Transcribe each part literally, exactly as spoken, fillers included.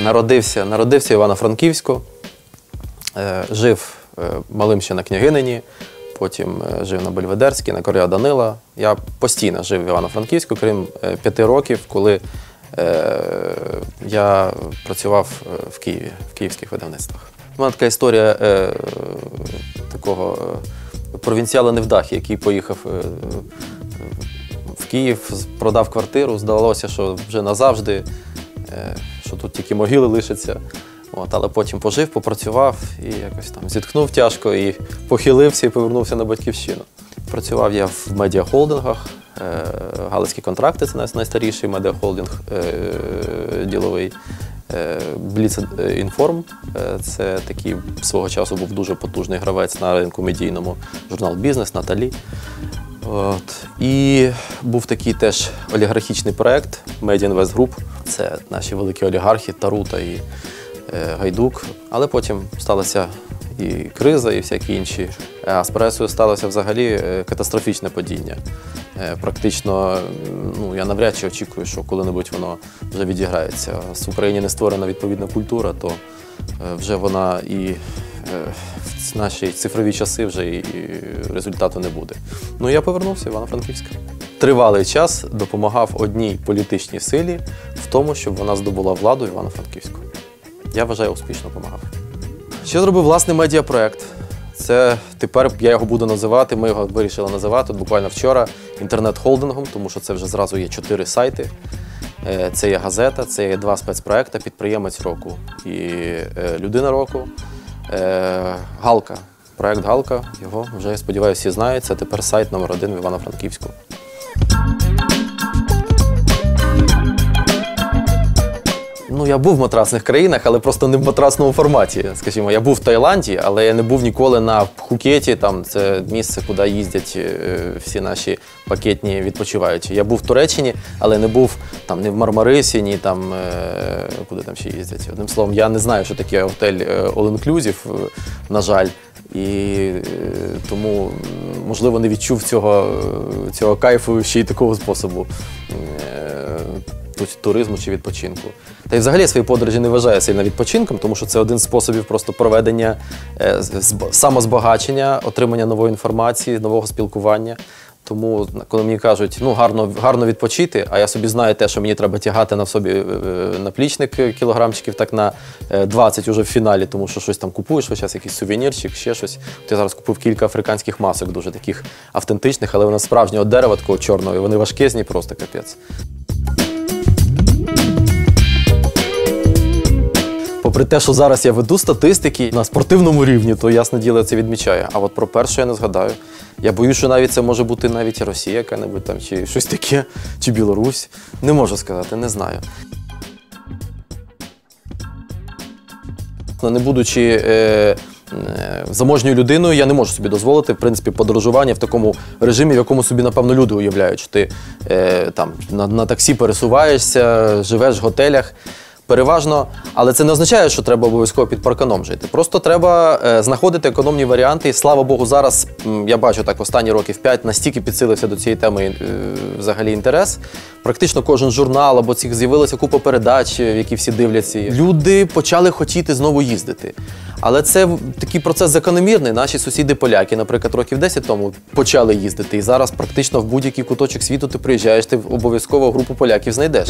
Народився, народився в Івано-Франківську, е, жив е, малим ще на Княгинині, потім е, жив на Бельведерській, на Короля Данила. Я постійно жив в Івано-Франківську, крім е, п'яти років, коли е, я працював в Києві, в київських видавництвах. У мене така історія е, такого е, провінціала-невдахи, який поїхав е, в Київ, продав квартиру, здавалося, що вже назавжди, е, що тут тільки могили лишаться. От, але потім пожив, попрацював і якось там зітхнув тяжко і похилився і повернувся на батьківщину. Працював я в медіахолдингах. Е, Галицькі контракти – це найстаріший медіахолдинг е, діловий. Бліц Інформ – це такий свого часу був дуже потужний гравець на ринку медійному, журнал «Бізнес», «Наталі». От. І був такий теж олігархічний проєкт Media Invest Group. Це наші великі олігархи Тарута і е, Гайдук. Але потім сталася і криза, і всякі інші. А з пресою сталося взагалі катастрофічне падіння. Е, практично, ну, я навряд чи очікую, що коли-небудь воно вже відіграється. З Україні не створена відповідна культура, то е, вже вона і в наші цифрові часи вже і результату не буде. Ну, я повернувся в Івано-Франківськ. Тривалий час допомагав одній політичній силі в тому, щоб вона здобула владу в Івано-Франківську. Я вважаю, успішно допомагав. Ще зробив власний медіапроект. Це тепер я його буду називати, ми його вирішили називати буквально вчора інтернет-холдингом, тому що це вже зразу є чотири сайти. Це є газета, це є два спецпроекти «Підприємець року» і «Людина року». Галка. Проект «Галка», його вже, я сподіваюся, всі знають. Це тепер сайт номер один в Івано-Франківську. Ну, я був в матрасних країнах, але просто не в матрасному форматі. Скажімо, я був в Таїланді, але я не був ніколи на Пхукеті, там це місце, куди їздять всі наші пакетні відпочиваючі. Я був в Туреччині, але не був там ні в Мармарисі, ні там, куди там ще їздять. Одним словом, я не знаю, що таке готель All Inclusive, на жаль. І тому, можливо, не відчув цього, цього кайфу ще й такого способу туризму чи відпочинку. Та й взагалі свої подорожі не вважаю сильно відпочинком, тому що це один з способів просто проведення, е, самозбагачення, отримання нової інформації, нового спілкування. Тому, коли мені кажуть, ну, гарно, гарно відпочити, а я собі знаю те, що мені треба тягати на собі е, наплічник кілограмчиків, так на двадцять уже в фіналі, тому що щось там купуєш, ось зараз якийсь сувенірчик, ще щось. От я зараз купив кілька африканських масок, дуже таких автентичних, але вони справжнього дерева, такого чорного, і вони важкезні, просто капець. Попри те, що зараз я веду статистики на спортивному рівні, то, ясне діло, я це відмічаю. А от про перше я не згадаю. Я боюсь, що навіть це може бути навіть Росія яка-небудь там, чи щось таке, чи Білорусь. Не можу сказати, не знаю. Не будучи е, е, заможньою людиною, я не можу собі дозволити, в принципі, подорожування в такому режимі, в якому собі, напевно, люди уявляють, що ти е, там, на, на таксі пересуваєшся, живеш в готелях. Переважно, але це не означає, що треба обов'язково під парканом жити. Просто треба е, знаходити економні варіанти. І, слава Богу, зараз, м, я бачу так, останні років п'ять настільки підсилився до цієї теми е, взагалі інтерес. Практично кожен журнал або цих з'явилася купа передач, в які всі дивляться. Люди почали хотіти знову їздити. Але це такий процес закономірний. Наші сусіди-поляки, наприклад, років десять тому почали їздити. І зараз практично в будь-який куточок світу ти приїжджаєш, ти обов'язково групу поляків знайдеш.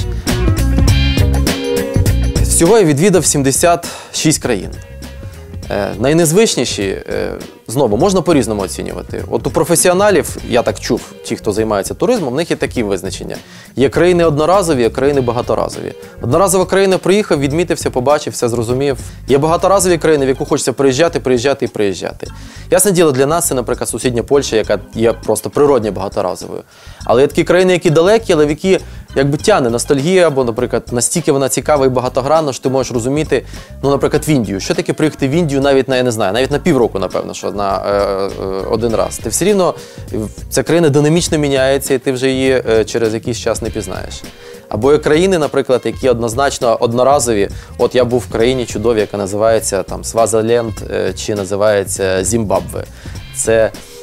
Всього я відвідав сімдесят шість країн. Е, найнезвичніші, е, знову, можна по-різному оцінювати. От у професіоналів, я так чув, ті, хто займається туризмом, в них є такі визначення. Є країни одноразові, є країни багаторазові. Одноразова країна приїхав, відмітився, побачив, все зрозумів. Є багаторазові країни, в яку хочеться приїжджати, приїжджати і приїжджати. Ясне діло, для нас це, наприклад, сусідня Польща, яка є просто природньо багаторазовою. Але є такі країни, які далекі, але в які якби тягне ностальгія, або, наприклад, настільки вона цікава і багатогранна, що ти можеш розуміти, ну, наприклад, в Індію. Що таке приїхати в Індію навіть на, я не знаю, навіть на півроку, напевно, що на е, е, один раз. Ти все рівно, ця країна динамічно міняється, і ти вже її е, через якийсь час не пізнаєш. Або є країни, наприклад, які однозначно одноразові. От я був в країні чудовій, яка називається там Свазиленд, е, чи називається Зімбабве. Це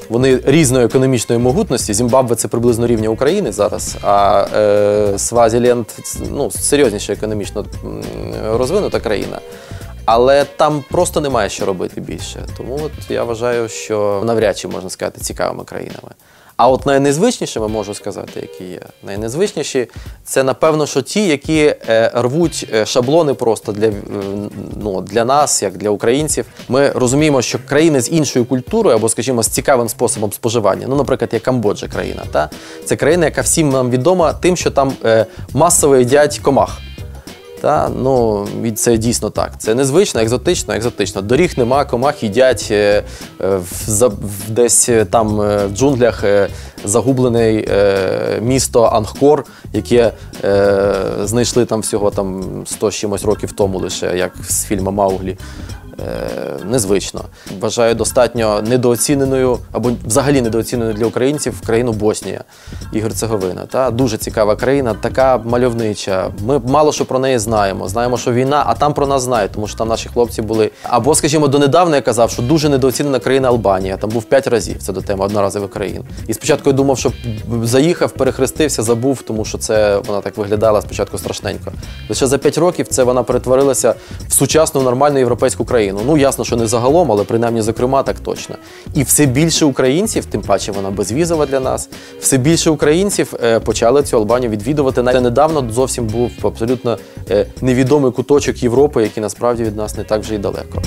вони різної економічної могутності. Зімбабве – це приблизно рівня України зараз, а е, Свазіленд – ну, серйозніше економічно розвинута країна. Але там просто немає що робити більше. Тому от я вважаю, що навряд чи можна сказати цікавими країнами. А от найнезвичнішими, можу сказати, які є. Найнезвичніші – це, напевно, що ті, які е, рвуть шаблони просто для, е, ну, для нас, як для українців. Ми розуміємо, що країни з іншою культурою, або, скажімо, з цікавим способом споживання, ну, наприклад, як Камбоджа країна, та? Це країна, яка всім нам відома тим, що там е, масово їдять комах. Та, ну, це дійсно так. Це незвично, екзотично, екзотично. Доріг нема, комах їдять, е, в, в, десь там е, в джунглях е, загублене е, місто Ангкор, яке е, знайшли там всього там сто з чимось років тому лише, як з фільму «Мауглі». Е, незвично. Вважаю достатньо недооціненою, або взагалі недооціненою для українців країну Боснія і Герцеговина. Та? Дуже цікава країна, така мальовнича. Ми мало що про неї знаємо. Знаємо, що війна, а там про нас знають, тому що там наші хлопці були. Або, скажімо, донедавна я казав, що дуже недооцінена країна Албанія. Там був п'ять разів, це до теми одноразових країн. І спочатку я думав, що заїхав, перехрестився, забув, тому що це вона так виглядала спочатку страшненько. Лише за п'ять років це вона перетворилася в сучасну нормальну європейську країну. Ну, ясно, що не загалом, але принаймні, зокрема, так точно. І все більше українців, тим паче вона безвізова для нас, все більше українців е, почали цю Албанію відвідувати. Навіть недавно зовсім був абсолютно е, невідомий куточок Європи, який насправді від нас не так вже й далеко.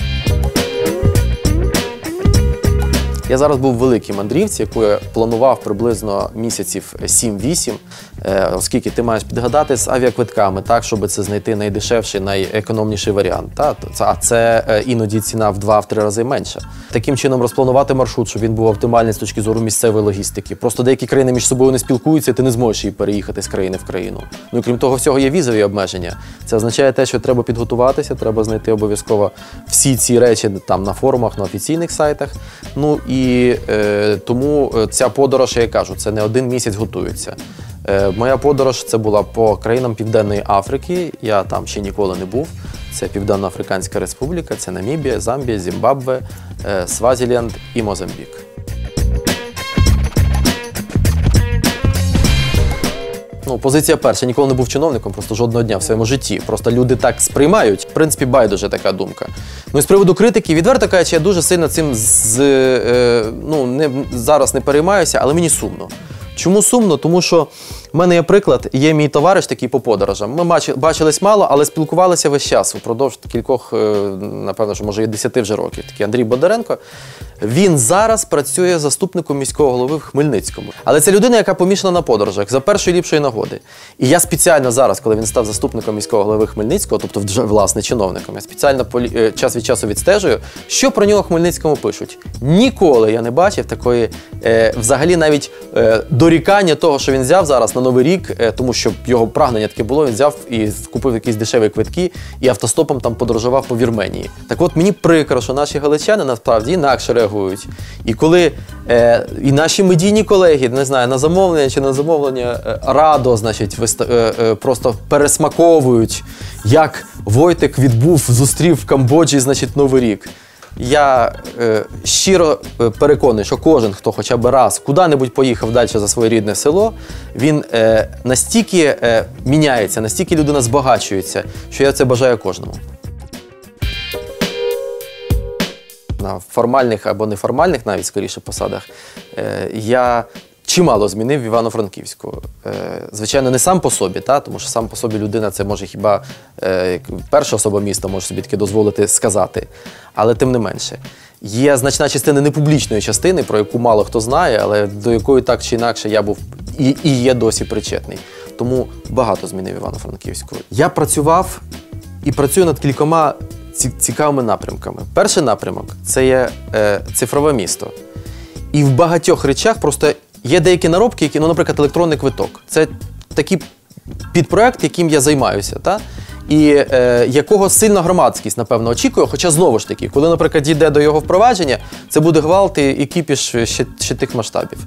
Я зараз був в великій мандрівці, яку я планував приблизно місяців сім-вісім, оскільки ти маєш підгадати з авіаквитками так, щоб це знайти найдешевший, найекономніший варіант. Та? А це іноді ціна в два-три рази менша. Таким чином розпланувати маршрут, щоб він був оптимальний з точки зору місцевої логістики. Просто деякі країни між собою не спілкуються, і ти не зможеш її переїхати з країни в країну. Ну і крім того всього є візові обмеження. Це означає те, що треба підготуватися, треба знайти обов'язково всі ці речі там на форумах, на офіційних сайтах. Ну і І е, тому ця подорож, я кажу, це не один місяць готується. Е, моя подорож це була по країнам Південної Африки, я там ще ніколи не був. Це Південно-Африканська Республіка, це Намібія, Замбія, Зімбабве, е, Свазіленд і Мозамбік. Ну, позиція перша. Ніколи не був чиновником, просто жодного дня в своєму житті. Просто люди так сприймають. В принципі, байдуже така думка. Ну і з приводу критики, відверто кажучи, я дуже сильно цим з, е, ну, не, зараз не переймаюся, але мені сумно. Чому сумно? Тому що в мене є приклад, є мій товариш такий по подорожам. Ми бачились мало, але спілкувалися весь час, упродовж кількох, напевно, що може і десяти вже років. Такий Андрій Бондаренко. Він зараз працює заступником міського голови в Хмельницькому. Але це людина, яка помішана на подорожах за першої ліпшої нагоди. І я спеціально зараз, коли він став заступником міського голови Хмельницького, тобто вже, власне, чиновником, я спеціально час від часу відстежую, що про нього в Хмельницькому пишуть. Ніколи я не бачив такої, е, взагалі навіть е, дорікання того, що він взяв зараз на Новий рік, е, тому що його прагнення таке було, він взяв і купив якісь дешеві квитки і автостопом там подорожував по Вірменії. Так от мені прикро, що наші галичани насправді інакше реагують. І коли е, і наші медійні колеги, не знаю, на замовлення чи на замовлення е, радо, значить, виста, е, е, просто пересмаковують, як Войтик відбув, зустрів в Камбоджі, значить, Новий рік. Я е, щиро переконаний, що кожен, хто хоча б раз куди-небудь поїхав далі за своє рідне село, він е, настільки е, міняється, настільки людина збагачується, що я це бажаю кожному. На формальних або неформальних, навіть скоріше, посадах, е, я чимало змінив в Івано-Франківську. Е, звичайно, не сам по собі, та, тому що сам по собі людина, це може хіба е, перша особа міста може собі таке дозволити сказати, але тим не менше. Є значна частина непублічної частини, про яку мало хто знає, але до якої так чи інакше я був і, і є досі причетний. Тому багато змінив Івано-Франківську. Я працював і працюю над кількома цікавими напрямками. Перший напрямок – це є е, цифрове місто. І в багатьох речах просто є деякі наробки, які, ну, наприклад, електронний квиток. Це такий підпроект, яким я займаюся, та? І е, якого сильна громадськість, напевно, очікує, хоча, знову ж таки, коли, наприклад, дійде до його впровадження, це буде гвалт і кіпіш ще, ще тих масштабів.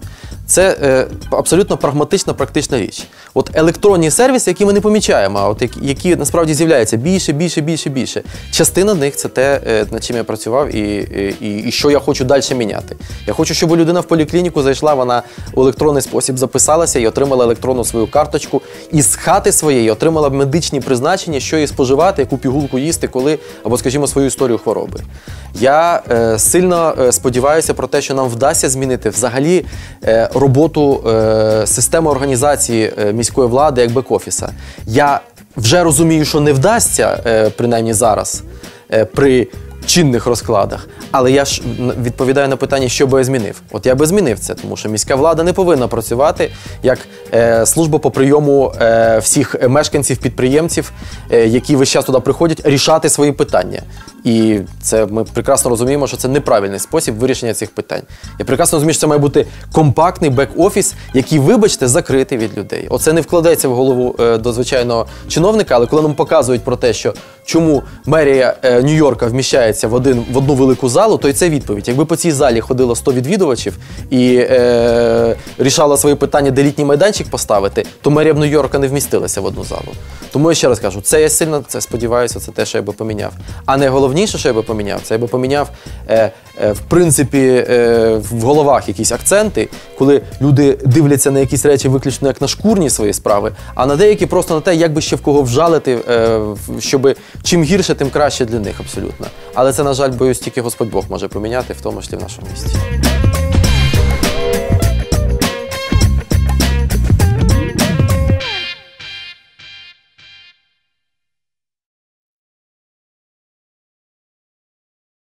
Це е, абсолютно прагматична, практична річ. От електронні сервіси, які ми не помічаємо, а от які, які насправді з'являються більше, більше, більше, більше. Частина з них – це те, е, над чим я працював і, і, і що я хочу далі міняти. Я хочу, щоб людина в поліклініку зайшла, вона у електронний спосіб записалася і отримала електронну свою карточку, і з хати своєї отримала медичні призначення, що їй споживати, яку пігулку їсти, коли, або, скажімо, свою історію хвороби. Я е, сильно е, сподіваюся про те, що нам вдасться змінити взагалі е, роботу е, системи організації е, міської влади як бек-офіса. Я вже розумію, що не вдасться, е, принаймні зараз, е, при чинних розкладах, але я ж відповідаю на питання, що би я змінив. От я би змінив це, тому що міська влада не повинна працювати як е, служба по прийому е, всіх мешканців, підприємців, е, які весь час туди приходять, рішати свої питання. І це ми прекрасно розуміємо, що це неправильний спосіб вирішення цих питань. Я прекрасно розумію, що це має бути компактний бек-офіс, який, вибачте, закритий від людей. Оце не вкладається в голову е, до звичайного чиновника, але коли нам показують про те, що чому мерія е, Нью-Йорка вміщається в, один, в одну велику залу, то й це відповідь. Якби по цій залі ходило сто відвідувачів і е, рішала свої питання, де літній майданчик поставити, то мерія б Нью-Йорка не вмістилася в одну залу. Тому я ще раз кажу, це я сильно це сподіваюся, це те, що я би поміняв. А не головніше, що я би поміняв, це я би поміняв, е, е, в принципі, е, в головах якісь акценти, коли люди дивляться на якісь речі виключно як на шкурні свої справи, а на деякі просто на те, як би ще в кого вжалити, е, щоб чим гірше, тим краще для них абсолютно. Але це, на жаль, боюсь, тільки Господь Бог може поміняти, в тому числі в нашому місті.